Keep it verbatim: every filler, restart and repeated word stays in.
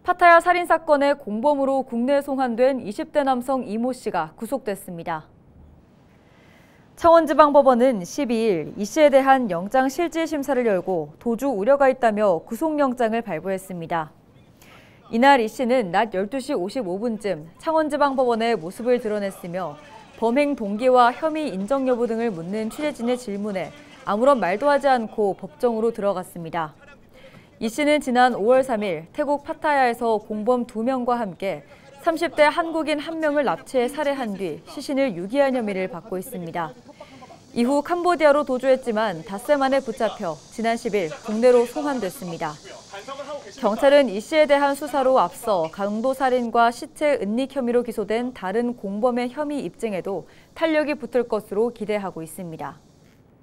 파타야 살인사건의 공범으로 국내에 송환된 이십 대 남성 이모 씨가 구속됐습니다. 창원지방법원은 십이 일 이 씨에 대한 영장 실질 심사를 열고 도주 우려가 있다며 구속영장을 발부했습니다. 이날 이 씨는 낮 열두 시 오십오 분쯤 창원지방법원에 모습을 드러냈으며 범행 동기와 혐의 인정 여부 등을 묻는 취재진의 질문에 아무런 말도 하지 않고 법정으로 들어갔습니다. 이 씨는 지난 오월 삼일 태국 파타야에서 공범 두 명과 함께 삼십 대 한국인 한 명을 납치해 살해한 뒤 시신을 유기한 혐의를 받고 있습니다. 이후 캄보디아로 도주했지만 닷새 만에 붙잡혀 지난 십 일 국내로 송환됐습니다. 경찰은 이 씨에 대한 수사로 앞서 강도살인과 시체 은닉 혐의로 기소된 다른 공범의 혐의 입증에도 탄력이 붙을 것으로 기대하고 있습니다.